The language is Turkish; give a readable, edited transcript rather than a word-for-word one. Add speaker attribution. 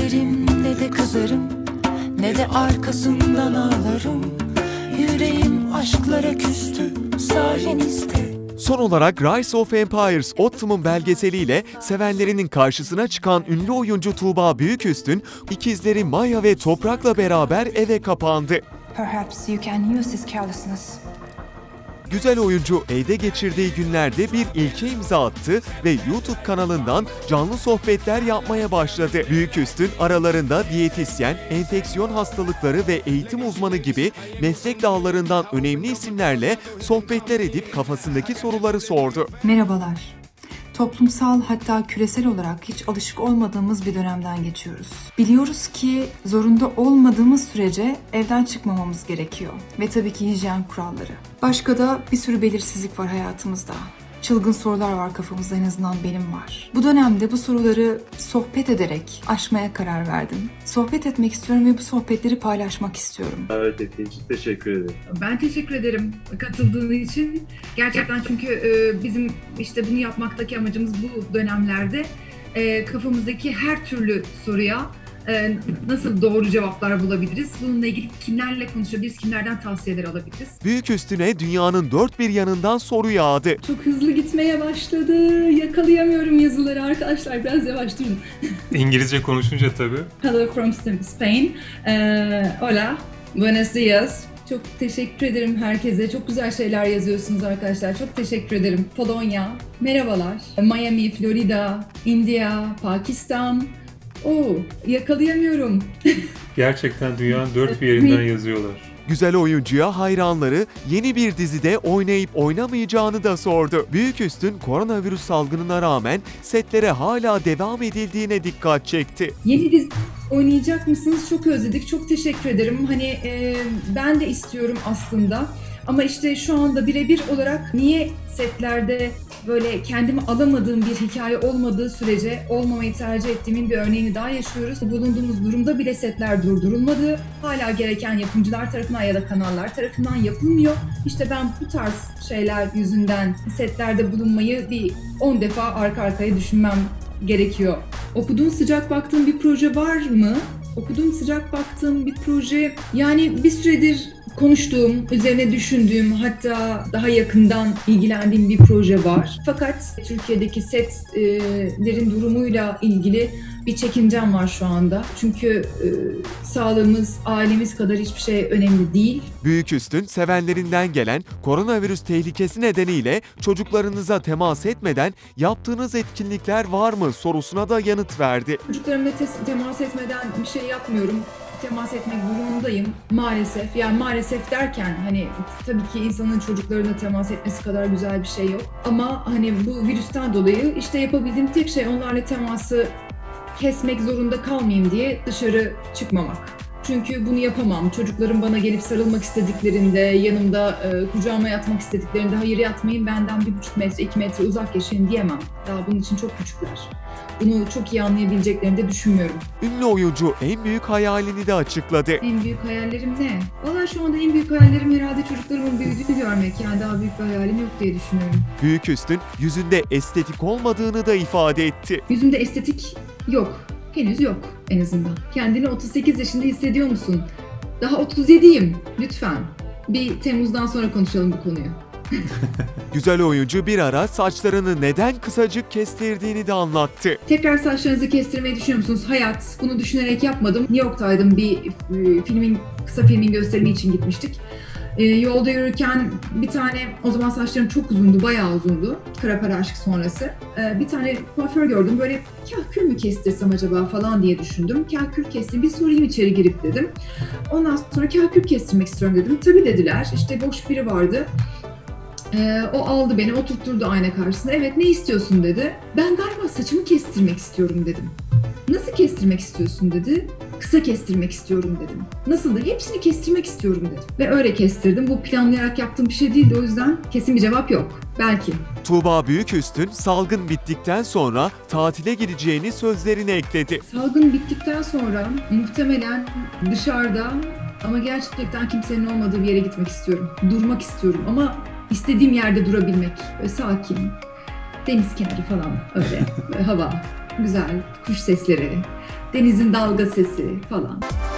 Speaker 1: gülerim ne de kızarım, ne de arkasından ağlarım. Yüreğim aşklara küstü, sayenizde.
Speaker 2: Son olarak Rise of Empires Ottoman belgeseliyle sevenlerinin karşısına çıkan ünlü oyuncu Tuğba Büyüküstün, ikizleri Maya ve Toprak'la beraber eve kapandı.
Speaker 3: Perhaps you can use this carelessness.
Speaker 2: Güzel oyuncu evde geçirdiği günlerde bir ilke imza attı ve YouTube kanalından canlı sohbetler yapmaya başladı. Büyüküstün aralarında diyetisyen, enfeksiyon hastalıkları ve eğitim uzmanı gibi meslek dallarından önemli isimlerle sohbetler edip kafasındaki soruları sordu.
Speaker 3: Merhabalar. Toplumsal hatta küresel olarak hiç alışık olmadığımız bir dönemden geçiyoruz. Biliyoruz ki zorunda olmadığımız sürece evden çıkmamamız gerekiyor. Ve tabii ki hijyen kuralları. Başka da bir sürü belirsizlik var hayatımızda. Çılgın sorular var kafamızda, en azından benim var. Bu dönemde bu soruları sohbet ederek aşmaya karar verdim. Sohbet etmek istiyorum ve bu sohbetleri paylaşmak istiyorum.
Speaker 4: Evet, ettiğin için teşekkür ederim.
Speaker 5: Ben teşekkür ederim katıldığın için. Gerçekten çünkü bizim işte bunu yapmaktaki amacımız bu dönemlerde kafamızdaki her türlü soruya nasıl doğru cevaplar bulabiliriz? Bununla ilgili kimlerle konuşabiliriz, kimlerden tavsiyeler alabiliriz?
Speaker 2: Büyüküstün'e dünyanın dört bir yanından soru yağdı.
Speaker 5: Çok hızlı gitmeye başladı. Yakalayamıyorum yazıları arkadaşlar. Biraz yavaş durun.
Speaker 6: İngilizce konuşunca tabii.
Speaker 5: Hello from Spain. Hola. Buenos dias. Çok teşekkür ederim herkese. Çok güzel şeyler yazıyorsunuz arkadaşlar. Çok teşekkür ederim. Polonya. Merhabalar. Miami, Florida, India, Pakistan. Yakalayamıyorum.
Speaker 6: Gerçekten dünyanın dört bir yerinden yazıyorlar.
Speaker 2: Güzel oyuncuya hayranları yeni bir dizide oynayıp oynamayacağını da sordu. Büyüküstün koronavirüs salgınına rağmen setlere hala devam edildiğine dikkat çekti.
Speaker 5: Yeni dizi oynayacak mısınız? Çok özledik. Çok teşekkür ederim. Hani ben de istiyorum aslında. Ama işte şu anda birebir olarak niye setlerde böyle kendimi alamadığım bir hikaye olmadığı sürece olmamayı tercih ettiğimin bir örneğini daha yaşıyoruz. Bulunduğumuz durumda bile setler durdurulmadı. Hala gereken yapımcılar tarafından ya da kanallar tarafından yapılmıyor. İşte ben bu tarz şeyler yüzünden setlerde bulunmayı bir 10 defa arka arkaya düşünmem gerekiyor. Okuduğun, sıcak baktığın bir proje var mı? Okuduğum, sıcak baktığım bir proje, yani bir süredir konuştuğum, üzerine düşündüğüm, hatta daha yakından ilgilendiğim bir proje var. Fakat Türkiye'deki setlerin durumuyla ilgili bir çekincem var şu anda. Çünkü sağlığımız, ailemiz kadar hiçbir şey önemli değil.
Speaker 2: Büyüküstün sevenlerinden gelen koronavirüs tehlikesi nedeniyle çocuklarınıza temas etmeden yaptığınız etkinlikler var mı sorusuna da yanıt verdi.
Speaker 5: Çocuklarımla temas etmeden bir şey yapmıyorum. Temas etmek durumundayım maalesef. Yani maalesef derken hani tabii ki insanın çocuklarına temas etmesi kadar güzel bir şey yok. Ama hani bu virüsten dolayı işte yapabildiğim tek şey onlarla teması kesmek zorunda kalmayayım diye dışarı çıkmamak. Çünkü bunu yapamam. Çocuklarım bana gelip sarılmak istediklerinde, yanımda kucağıma yatmak istediklerinde hayır yatmayın, benden 1,5 metre, 2 metre uzak yaşayın diyemem. Daha bunun için çok küçükler. Bunu çok iyi anlayabileceklerini de düşünmüyorum.
Speaker 2: Ünlü oyuncu en büyük hayalini de açıkladı.
Speaker 5: En büyük hayallerim ne? Vallahi şu anda en büyük hayallerim herhalde çocuklarımın büyüdüğünü görmek. Yani daha büyük bir hayalim yok diye düşünüyorum.
Speaker 2: Büyüküstün yüzünde estetik olmadığını da ifade etti.
Speaker 5: Yüzümde estetik yok. Henüz yok en azından. Kendini 38 yaşında hissediyor musun? Daha 37'yim. Lütfen. Bir Temmuz'dan sonra konuşalım bu konuyu.
Speaker 2: Güzel oyuncu bir ara saçlarını neden kısacık kestirdiğini de anlattı.
Speaker 5: Tekrar saçlarınızı kestirmeyi düşünüyor musunuz? Hayat. Bunu düşünerek yapmadım. New York'taydım. Bir kısa filmin gösterimi için gitmiştik. Yolda yürürken bir tane, o zaman saçlarım çok uzundu, bayağı uzundu. Kara para aşk sonrası. Bir tane kuaför gördüm. Böyle kahkül mü kestirsem acaba falan diye düşündüm. Kahkül kestim. Bir sorayım içeri girip dedim. Ondan sonra kahkül kestirmek istiyorum dedim. Tabii dediler. İşte boş biri vardı. O aldı beni, oturtturdu ayna karşısında. Evet, ne istiyorsun dedi. Ben galiba saçımı kestirmek istiyorum dedim. Nasıl kestirmek istiyorsun dedi. Kısa kestirmek istiyorum dedim. Nasıldı? Hepsini kestirmek istiyorum dedim. Ve öyle kestirdim. Bu planlayarak yaptığım bir şey değildi, o yüzden kesin bir cevap yok. Belki.
Speaker 2: Tuğba Büyüküstün salgın bittikten sonra tatile gideceğini sözlerine ekledi.
Speaker 5: Salgın bittikten sonra muhtemelen dışarıda ama gerçekten kimsenin olmadığı bir yere gitmek istiyorum. Durmak istiyorum ama istediğim yerde durabilmek. Böyle sakin, deniz kenarı falan öyle. Böyle hava, güzel, kuş sesleri. denizin dalga sesi falan.